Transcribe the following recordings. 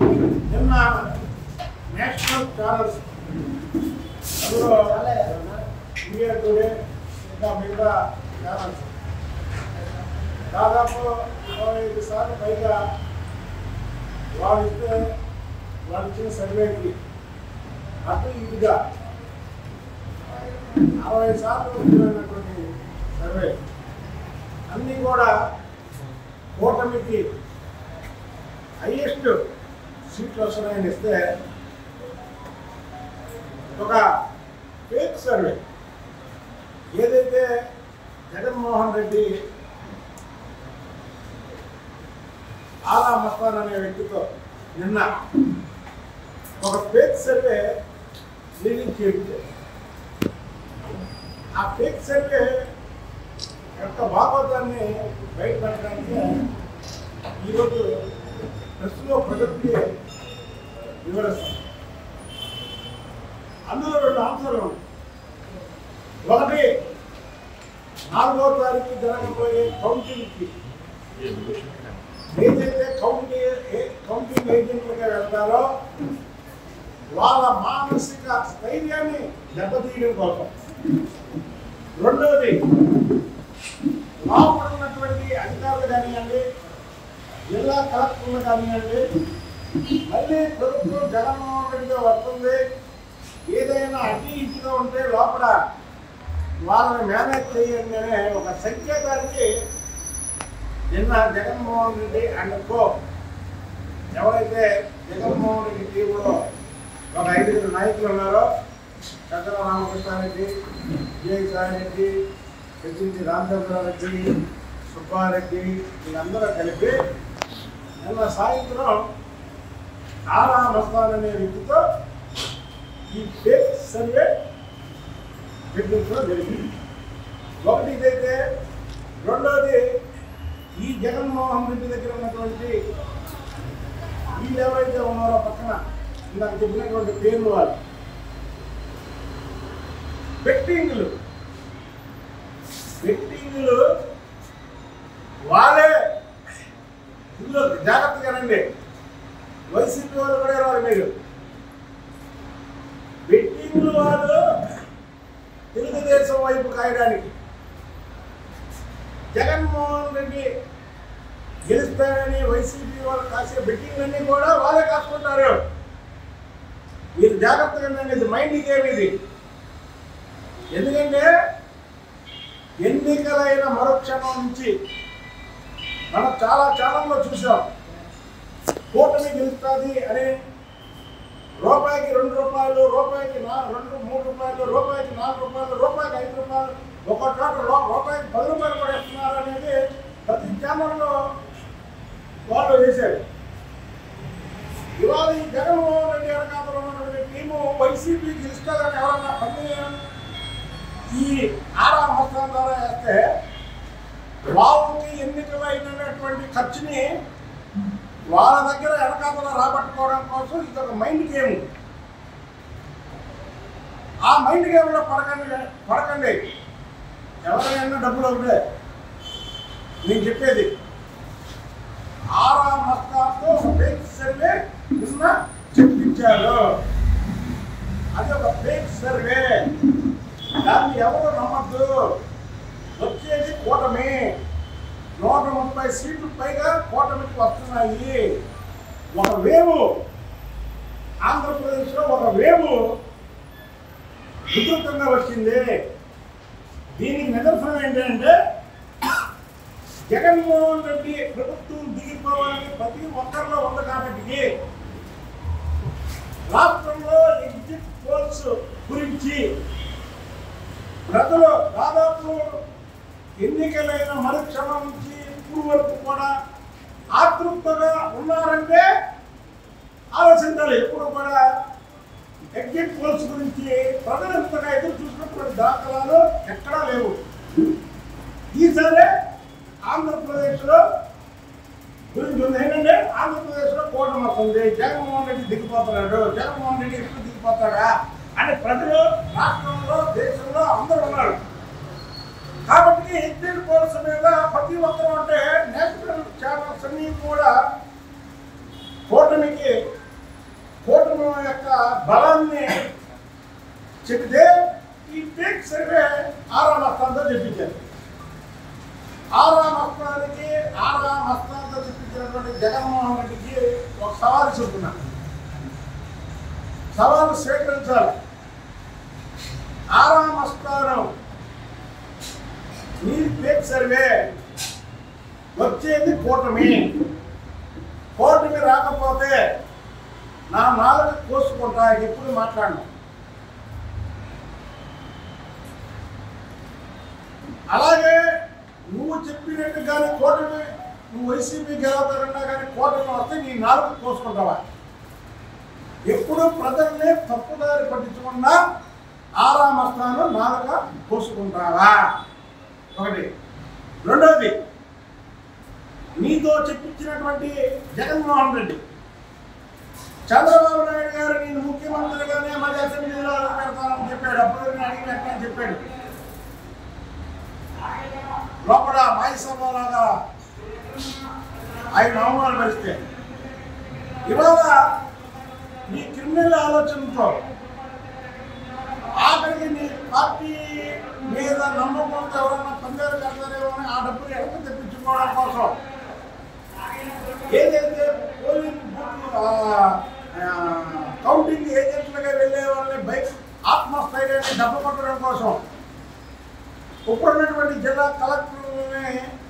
నిన్న national channels అందులో India today ఇంకా మిగతా ఛానల్స్ దాదాపు 25 సార్లు పైగా వాళ్ళు ఇచ్చిన సర్వేకి అటు ఇదిగా 60 సార్లు వచ్చినటువంటి సర్వే అన్నీ కూడా కూటమికి హైయెస్ట్ సీట్లు వస్తున్నాయని ఇస్తే ఒక ఫేక్ సర్వే ఏదైతే జగన్మోహన్ రెడ్డి ఆలా మస్తాన్ అనే వ్యక్తితో నిన్న ఒక ఫేక్ సర్వే రిలీజ్ చేయించారు. ఆ ఫేక్ సర్వే యొక్క భాగవతాన్ని బయటపెట్టడానికి ఈరోజు ప్రెస్లో ప్రజలకి వివరిస్తాం. అందులో 2 అంశాలు ఉన్నాయి. ఒకటి 4వ తారీఖు జరగబోయే కౌంటింగ్కి ఏదైతే కౌంటింగ్ ఏజెంట్లుగా వెళ్తారో వాళ్ళ మానసిక స్థైర్యాన్ని దెబ్బతీయడం కోసం. రెండవది లోపల ఉన్నటువంటి అధికారులు కానివ్వండి, జిల్లా కలెక్టర్లు కానివ్వండి, మళ్ళీ ప్రభుత్వం జగన్మోహన్ రెడ్డిగా వస్తుంది, ఏదైనా అటు ఇటుగా ఉంటే లోపల వాళ్ళని మేనేజ్ చేయండి అనే ఒక సంకేతానికి నిన్న జగన్మోహన్ రెడ్డి అండ్ కో ఎవరైతే జగన్మోహన్ రెడ్డి టీంలో ఒక 5 నాయకులు ఉన్నారో, చంద్ర రామకృష్ణారెడ్డి, విజయసాయిరెడ్డి, పెద్దింటి రామచంద్రారెడ్డి, సుబ్బారెడ్డి, వీళ్ళందరూ కలిపి నిన్న సాయంత్రం ఆలా మస్తాన్ అనే వ్యక్తితో ఈ ఫేక్ సర్వే పెట్టించడం జరిగింది. ఒకటి ఇదైతే. రెండోది ఈ జగన్మోహన్ రెడ్డి దగ్గర ఉన్నటువంటి వీళ్ళు ఎవరైతే ఉన్నారో పక్కన నాకు చెప్పినటువంటి పేర్లు వాళ్ళు బెట్టింగ్లు వాళ్ళే. ఇందులో జాగ్రత్తగానండి, వైసీపీ వాళ్ళు కూడా రావాలి. మీరు బెట్టింగ్లు వాళ్ళు తెలుగుదేశం వైపు కాయడానికి, జగన్మోహన్ రెడ్డి గెలుస్తారని వైసీపీ వాళ్ళు కాసే బెట్టింగ్లన్నీ కూడా వాళ్ళే కాసుకుంటారు. మీరు జాగ్రత్తగా ఇది మైండ్ గేమ్ ఇది. ఎందుకంటే ఎన్నికలైన మరుక్షణం నుంచి మనం చాలా ఛానల్లో చూసాం, కూటమి గెలుస్తుంది అని రూపాయికి 2 రూపాయలు, రూపాయికి 3 రూపాయలు, రూపాయికి 4 రూపాయలు, రూపాయికి 5 రూపాయలు, ఒక చోట రూపాయికి 10 రూపాయలు కూడా ఇస్తున్నారు అనేది ప్రతి ఛానల్లో వాళ్ళు వేశారు. ఇవాళ ఈ జగన్మోహన్ రెడ్డి వెనకాతలో ఉన్నటువంటి టీము వైసీపీ గెలుస్తుందని ఎవరన్నా పని ఈ ఆలా మస్తాన్ ద్వారా వేస్తే వాళ్ళకి ఎన్నికలు అయినటువంటి ఖర్చుని వాళ్ళ దగ్గర వెనకాతలో రాబట్టుకోవడం కోసం ఇది ఒక మైండ్ గేమ్. ఆ మైండ్ గేమ్లో పడకండి. ఎవరైనా డబ్బులు అవుతాయి. నేను చెప్పేది ఆలా మస్తాన్తో ఫేక్ సర్వే నిన్న చెప్పించారు. అది ఒక ఫేక్ సర్వే. దాన్ని ఎవరు నమ్మద్దు. వచ్చేది కూటమి. 130 సీట్లు పైగా కూటమికి వస్తున్నాయి. ఒక వేవు ఆంధ్రప్రదేశ్లో ఒక వేవు విస్తృతంగా వచ్చింది. దీనికి నిదర్శనం ఏంటంటే జగన్మోహన్ రెడ్డి ప్రభుత్వం దిగిపోవాలని ప్రతి ఒక్కరిలో ఉంది. కాబట్టి రాష్ట్రంలో ఎగ్జిట్ పోల్స్ గురించి ప్రజలు దాదాపు ఎన్నికలైన మరుక్షణం నుంచి ఇప్పుడు వరకు కూడా ఆతృప్తగా ఉన్నారంటే ఆలోచించాలి. ఎప్పుడు కూడా ఎగ్జిట్ పోల్స్ గురించి ప్రజలు ఎంతగా ఎదురు చూసినటువంటి దాఖలాలు ఎక్కడా లేవు. ఈసారి ఆంధ్రప్రదేశ్లో గురించి ఉంది ఏంటంటే ఆంధ్రప్రదేశ్లో కూటమి వస్తుంది, జగన్మోహన్ రెడ్డి దిగిపోతున్నాడు, జగన్మోహన్ రెడ్డి ఎప్పుడు దిగిపోతాడా అని ప్రజలు రాష్ట్రంలో దేశంలో అందరూ ఉన్నారు. కాబట్టి ఎగ్జిట్ పోల్స్ మీద ప్రతి ఒక్కరు అంటే నేషనల్ ఛానల్స్ అన్నీ కూడా కూటమికి కూటమి యొక్క బలాన్ని చెబితే ఈ ఫేక్ సర్వే ఆరా మస్తాన్తో చెప్పించారు. ఆరా మస్తాన్తో చెప్పించినటువంటి జగన్మోహన్ రెడ్డికి ఒక సవాలు చెబుతున్నాను. సవాలు స్వీకరించాలి. ఆరా మస్తాను ఈ ఫేక్ సర్వే వచ్చేది కూటమి రాకపోతే నా నాలుగు కోసుకుంటా. ఎప్పుడు మాట్లాడను. అలాగే నువ్వు చెప్పినట్టుగానే కూటమి నువ్వు వైసీపీ గెలవకుండా కానీ కూటమి వస్తే నీ నాలుగు కోసుకుంటావా? ఎప్పుడు ప్రజల్ని తప్పుదారి పట్టించకుండా ఆరా మస్తాను నాలుక కోసుకుంటావా? ఒకటి. రెండోది, నీతో చెప్పించినటువంటి జగన్మోహన్ రెడ్డి చంద్రబాబు నాయుడు గారు నేను ముఖ్యమంత్రిగానే మరి అసెంబ్లీలో అడుగు పెడతానని చెప్పాడు. అప్పుడు నేను అడిగి పెట్టానని చెప్పాడు. లోపల మాయసభలాగా ఆయన అవమానపరిస్తే ఇవాళ నీ క్రిమినల్ ఆలోచనతో ఆఖరికి నీ పార్టీ మీద నమ్మకంతో ఎవరన్నా పందాలు కడతారేమో అని ఆ డబ్బులు ఎడకు తెప్పించుకోవడం కోసం ఏదైతే పోలింగ్ కౌంటింగ్ ఏజెంట్లుగా వెళ్ళే వాళ్ళని బైక్ ఆత్మస్థైర్యాన్ని దెబ్బ కొట్టడం కోసం ఇప్పుడున్నటువంటి జిల్లా కలెక్టర్ని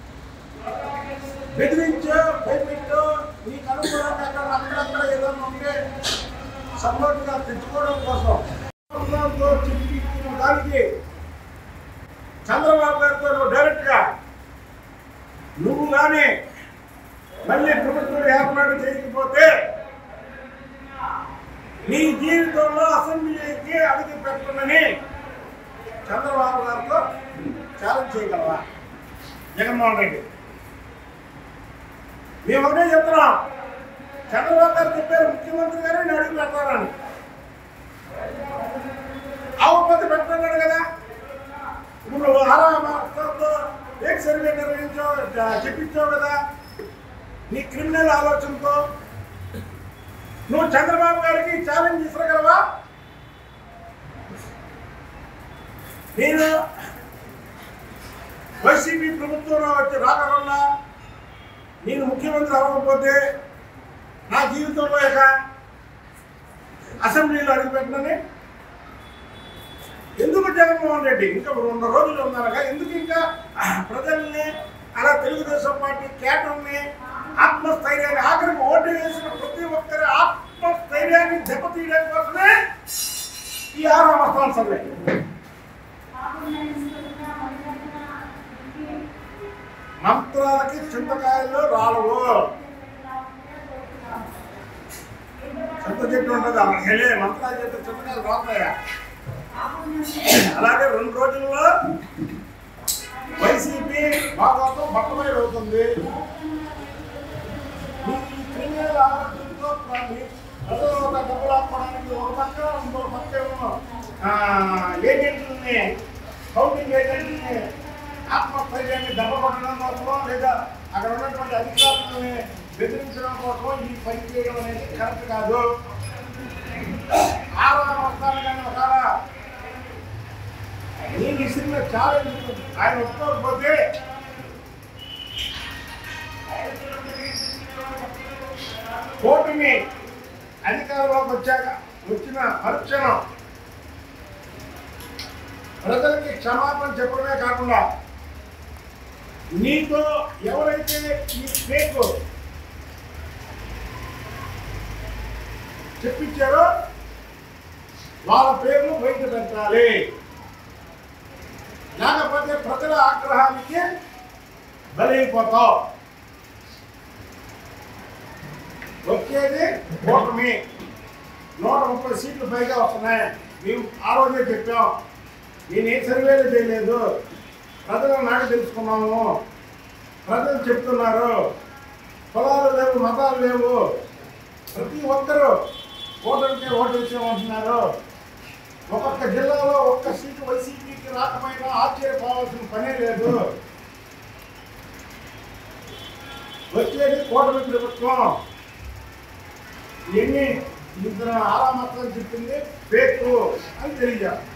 బెదిరించో భయపెట్టో నీకు అనుకూలంగా అక్కడక్కడ ఏదైనా ఉంటే సపోర్ట్గా తెచ్చుకోవడం కోసం చెప్పించిన దానికి చంద్రబాబు గారితో డైరెక్ట్గా నువ్వు కానీ మళ్ళీ ప్రభుత్వం ఏర్పాటు చేయకపోతే నీ జీవితంలో అసెంబ్లీకి అడుగు పెట్టమని చంద్రబాబు గారితో ఛాలెంజ్ చేయగలవా? జగన్మోహన్ రెడ్డి మేము ఒకటే చెప్తున్నాం. చంద్రబాబు గారు చెప్పారు ముఖ్యమంత్రి గారు నేను అడుగు పెడతానని. అవపతి పెట్టన్నాడు కదా. ఇప్పుడు ఆరామతో ఫేక్ సర్వే చెప్పించావు కదా. నీ క్రిమినల్ ఆలోచనతో నువ్వు చంద్రబాబు గారికి ఛాలెంజ్ ఇవ్వగలవా? నేను వైసీపీ ప్రభుత్వంలో వచ్చి రాకుండా నేను ముఖ్యమంత్రి అవ్వకపోతే నా జీవితంలో ఇక అసెంబ్లీలో అడుగుపెట్టనని ఎందుకు జగన్మోహన్ రెడ్డి ఇంకా 2 రోజులు ఉన్నారుగా ఎందుకు ఇంకా ప్రజల్ని అలా తెలుగుదేశం పార్టీ కేటర్ని ఆత్మస్థైర్యాన్ని ఆఖరికి ఓటు వేసిన ప్రతి ఒక్కరి ఆత్మస్థైర్యాన్ని దెబ్బతీయడం కోసమే ఈ ఆరా మస్తాన్ సర్వే. మంత్రాలకి చింతకాయలు రాలవు. చింత చెట్టు ఉంటుంది అలాగే మంత్రాలు చెట్టు చింతకాయలు రాస్తాయా? అలాగే 2 రోజుల్లో వైసీపీ భాగంతో బట్టబయలు అవుతుంది. ఈ క్రిమినల్ ఆలోచనతో ప్రజలు డబ్బులు ఆపుకోవడానికి ఒక పక్క ఇంకొక పక్క ఏమో ఏజెంట్లని కౌంటింగ్ ఏజెంట్లని ఆత్మస్థైర్యాన్ని దెబ్బ కొట్టడం కోసమో లేదా అక్కడ ఉన్నటువంటి అధికారులని బెదిరించడం కోసమో ఈ పని చేయడం అనేది కరెక్ట్ కాదు. ఆరోగ్య వస్తాను కానీ ఒకవేళ నేను ఇస్తున్న ఛాలెంజ్ ఆయన ఒప్పుకోకపోతే కూటమి అధికారంలోకి వచ్చిన మరుక్షణం ప్రజలకి క్షమాపణ చెప్పడమే కాకుండా నీతో ఎవరైతే ఈ ఫేక్ చెప్పించారో వాళ్ళ పేర్లు బయట పెట్టాలి. లేకపోతే ప్రజల ఆగ్రహానికి బలైపోతావు. వచ్చేది కూటమి 130 సీట్లు పైగా వస్తున్నాయి. మేము ఆ రోజే చెప్పాం. నేనేం సర్వేలు చేయలేదు, ప్రజలు నాడు తెలుసుకున్నాము. ప్రజలు చెప్తున్నారు కులాలు లేవు, మతాలు లేవు, ప్రతి ఒక్కరూ ఓటర్కే ఓటు వేసేమంటున్నారు. ఒక్కొక్క జిల్లాలో ఒక్క సీటు వైసీపీకి రాకపోయినా ఆశ్చర్యపోవాల్సిన పనే లేదు. వచ్చేది కూటమి ప్రభుత్వం. ఇవన్నీ ఇతను ఆరా మాత్రం చెప్పింది ఫేక్ అని తెలియజేస్తారు.